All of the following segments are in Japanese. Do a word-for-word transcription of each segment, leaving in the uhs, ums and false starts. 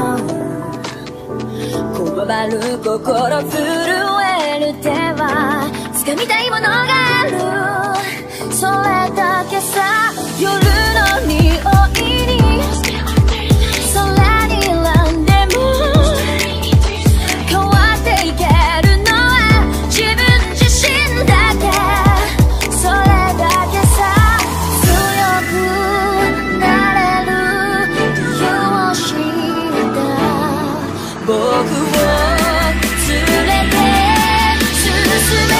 こわばる心震える手は掴みたいものがある、それだけさ。夜の匂いに空に選んでも変わっていけるのは自分自身だけ、それだけさ。強くなれる理由を知った僕を連れて進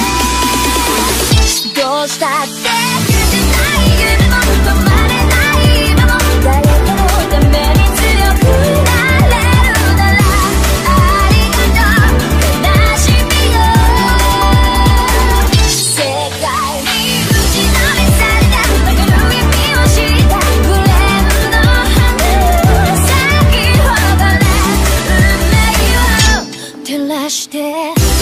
め、どうしたって許せない夢も止まれない今も誰かのために強くなれるならありがとう悲しみよ。世界に打ちのめされた曲がる意味を知ったグレーの花咲き誇れ運命を照らして。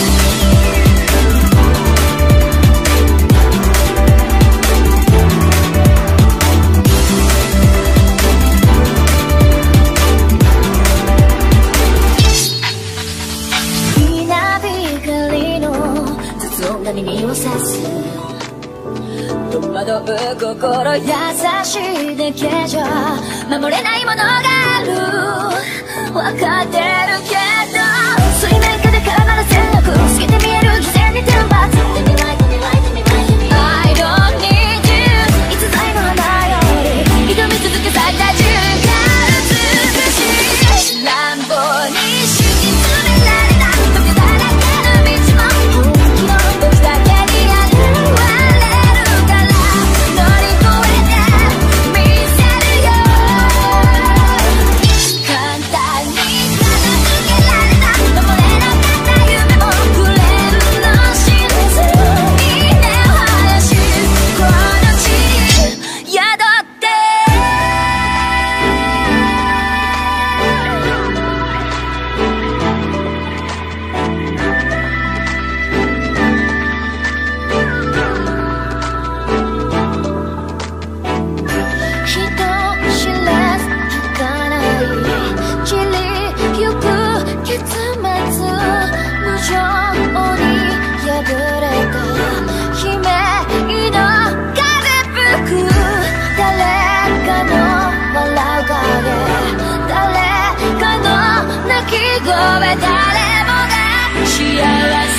耳を刺す戸惑う心優しいだけじゃ守れないものがある、分かってるけど水面下で絡まる戦力透けて見える犠牲に天罰 I don't need you いつぞやの花より挑み続け咲いた瞬間美しい乱暴に敷き詰められた時だらけの道も本気の時だけに現れるから乗り越えてみせるよ。簡単に片付けられた守れなかった夢もくれるの知れずに根を晴らしこの地に宿って人知れず儚い散りゆく結末無情に破れた悲鳴の風吹く誰かの笑う影誰かの泣き声誰もが幸せ